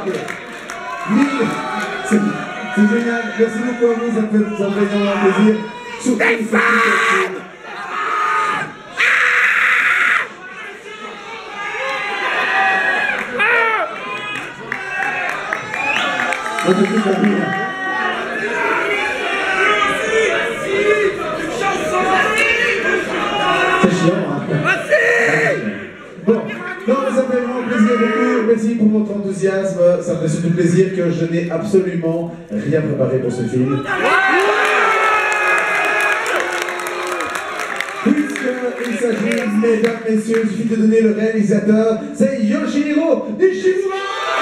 C'est génial. Merci beaucoup à vous, ça fait énormément plaisir. Surtout, c'est chiant, hein? Bon, non, mais ça fait vraiment plaisir beaucoup. Merci pour votre enthousiasme. Ça me fait surtout plaisir que je n'ai absolument rien préparé pour ce film. Puisqu'il s'agit, mesdames, messieurs, il suffit de donner le réalisateur, c'est Yoshihiro Nishimura!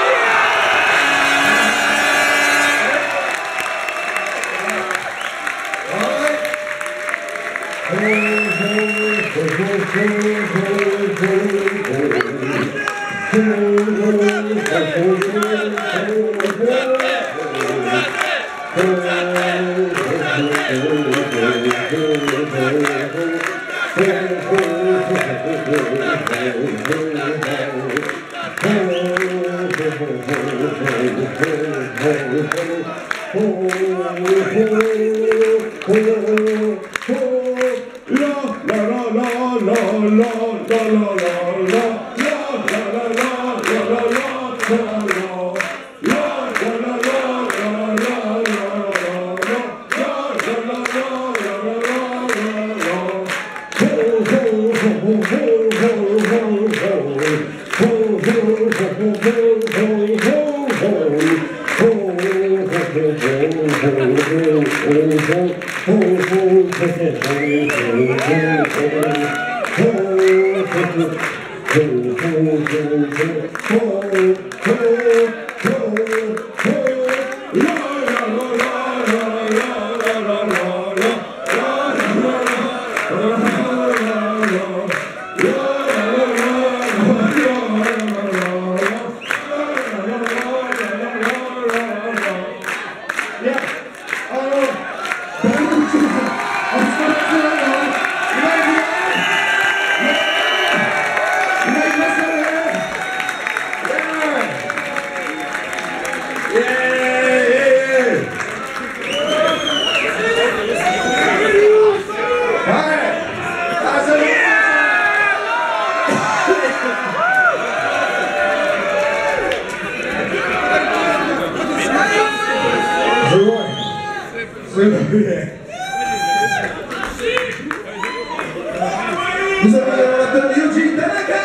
Vous avez l'orateur Yuji Tanaka.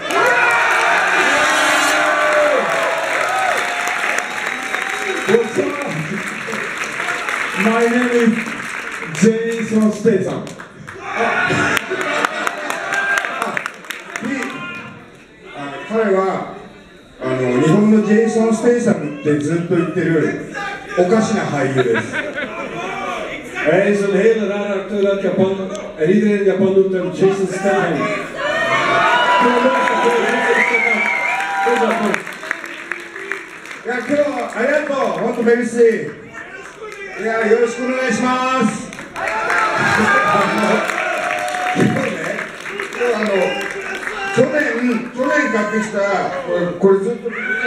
Bonsoir. My name is Jason Statham.彼は日本のジェイソン・ステイサムってずっと言ってるおかしな俳優です。 Hij is een hele rare acteur uit Japan en iedereen in Japan noemt hem Jason Statham. Ja, 今日はありがとう、本当メルシー。いや、よろしくお願いします。去年買ってきたこれずっと。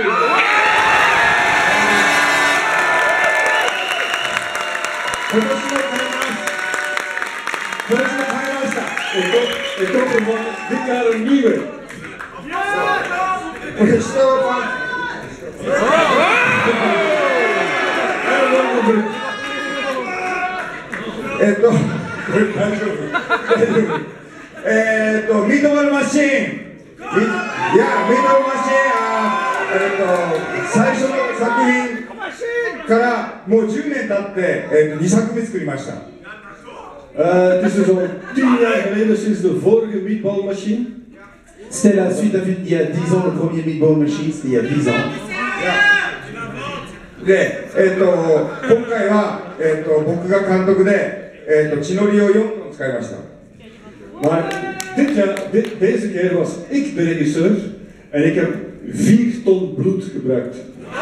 今年も買いました。 Ik koop hem dit jaar een nieuwe. これ下はこれ大丈夫。ミートボールマシーン。いや、ミートボールマシーン、最初の作品からもう10年経って、2作目作りました。 Het is dus al 10 jaar geleden sinds de vorige Meatball Machine. C'était la suite d'un film il y a 10 ans, le premier Meatball Machine, c'était il y a 10 ans. で、今回は、僕が監督で、血のりを4本使いました。 Maar deze keer was ik de regisseur en ik heb 4 ton bloed gebruikt.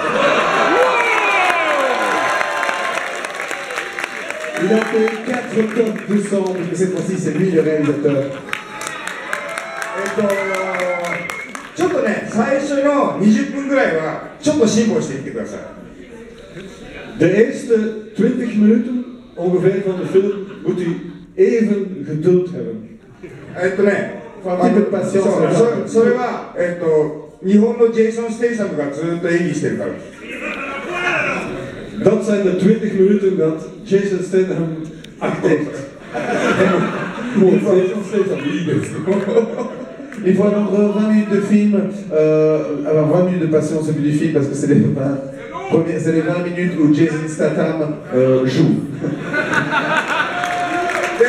Il a fait 4 tonnes de sang, mais cette fois-ci c'est lui le réalisateur. ちょっとね、最初の20分ぐらいはちょっと辛抱してみてください。 De eerste 20 minuten ongeveer van de film moet u even geduld hebben. それは、日本のジェイソン・ステイサムがずっと演技してるからです。 Dat zijn de 20 minuten dat Jason Statham acteert. Il faut attendre 20 minutes de film, avoir 20 minutes de patience au début du film parce que c'est les 20 minutes où Jason Statham joue. で、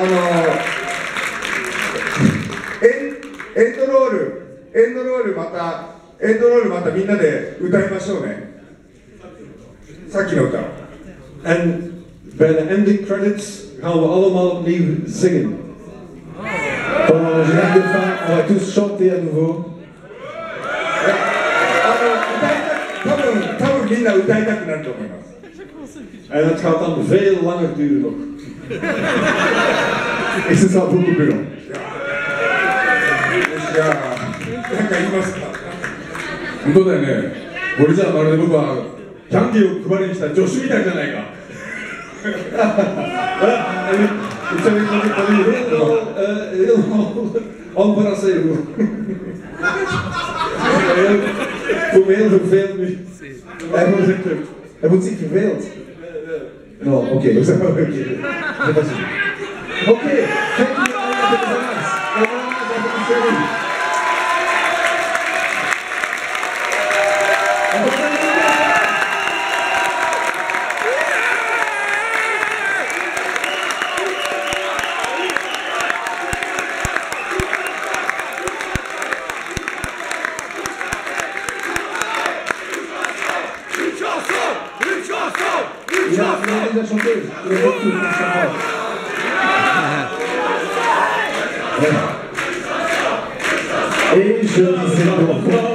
エンドロールまたみんなで歌いましょうね。さっきの歌を。 En bij de ending credits gaan we allemaal opnieuw zingen. Pendant le générique de fin, on va tous chanter à nouveau. 多分みんな歌いたくなると思います。 En het gaat dan veel langer duren nog. Et ce sera beaucoup plus long. じゃあ、なんか言いますか。 本当だよね。これじゃあまるで僕はキャンディーを配りにした助手みたいじゃないか。 Helemaal embarrasseren. Voor mij heel vervelend nu. Hij voelt zich verveeld. Non, ok, donc ça va, ok. C'est pas sûr. Ok, thank you, Il a déjà chanté, il a beaucoup de Et je disais donc...